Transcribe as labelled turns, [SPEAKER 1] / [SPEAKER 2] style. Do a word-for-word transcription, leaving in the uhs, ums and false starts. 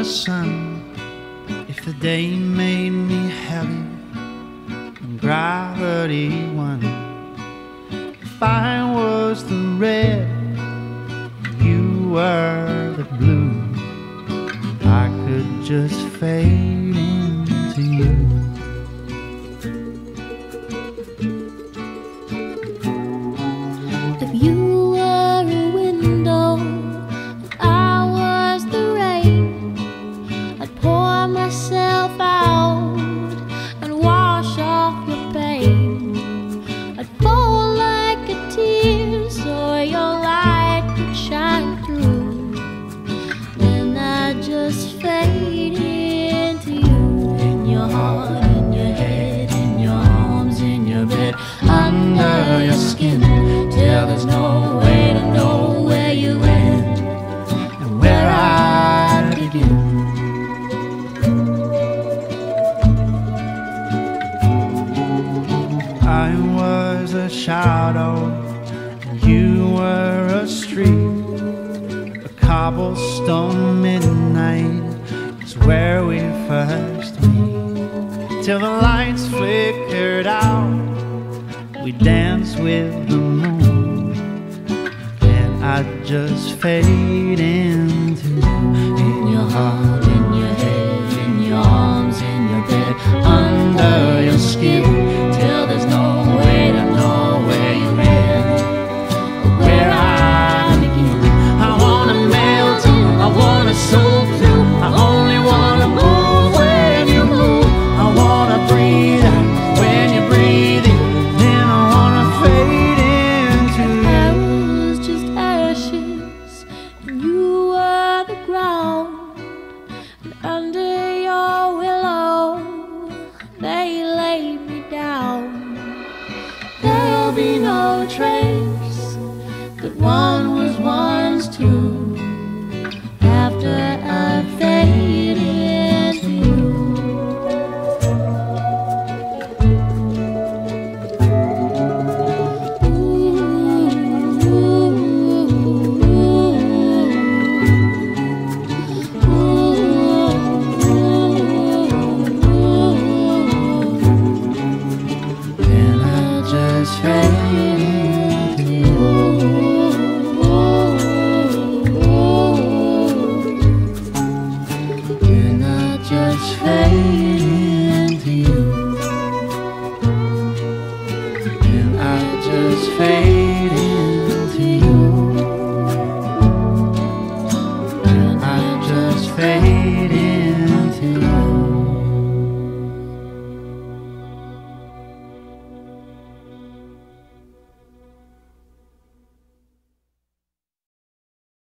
[SPEAKER 1] the sun, if the day made me heavy and gravity won, if I was the red, you were the blue, I could just fade into you.
[SPEAKER 2] If you were a window and I was the rain, I'd pour myself out and wash off your pain. I'd fall like a tear so your light could shine through. Then I'd just fade into you, in your heart, in your head, in your arms, in your bed, under your skin, till there's no way to know where you end and where I begin.
[SPEAKER 1] I was a shadow and you were a street, a cobblestone midnight is where we first meet. Till the lights flickered out, we danced with the moon, and I'd just fade into you, in your heart, in your head, in your arms, in your bed, under your skin,